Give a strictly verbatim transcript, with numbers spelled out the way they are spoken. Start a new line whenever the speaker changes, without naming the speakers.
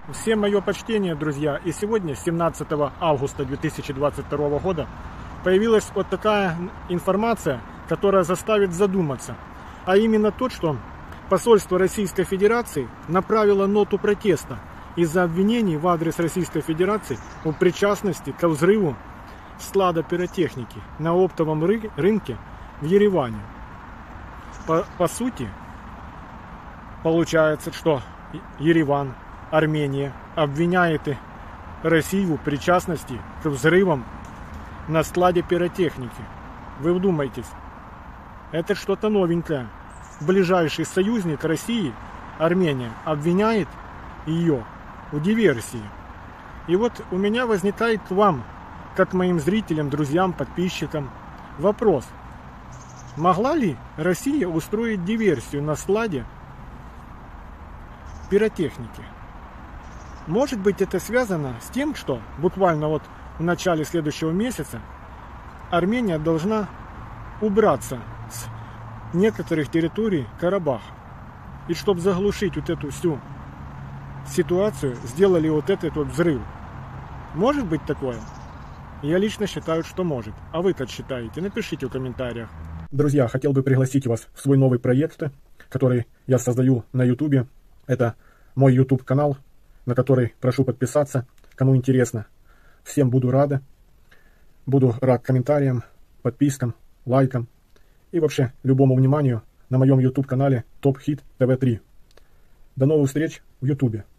Всем мое почтение, друзья. И сегодня, семнадцатого августа две тысячи двадцать второго года, появилась вот такая информация, которая заставит задуматься. А именно то, что посольство Российской Федерации направило ноту протеста из-за обвинений в адрес Российской Федерации в причастности к взрыву склада пиротехники на оптовом ры рынке в Ереване. По, по сути, получается, что Ереван, Армения обвиняет Россию в причастности к взрывам на складе пиротехники. Вы вдумайтесь, это что-то новенькое. Ближайший союзник России, Армения, обвиняет ее в диверсии. И вот у меня возникает к вам, как моим зрителям, друзьям, подписчикам, вопрос. Могла ли Россия устроить диверсию на складе пиротехники? Может быть, это связано с тем, что буквально вот в начале следующего месяца Армения должна убраться с некоторых территорий Карабаха. И чтобы заглушить вот эту всю ситуацию, сделали вот этот вот взрыв. Может быть такое? Я лично считаю, что может. А вы как считаете? Напишите в комментариях. Друзья, хотел бы пригласить вас в свой новый проект, который я создаю на YouTube. Это мой YouTube канал, на который прошу подписаться, кому интересно. Всем буду рада. Буду рад комментариям, подпискам, лайкам и вообще любому вниманию на моем YouTube канале Топ Хит тэ вэ три. До новых встреч в YouTube.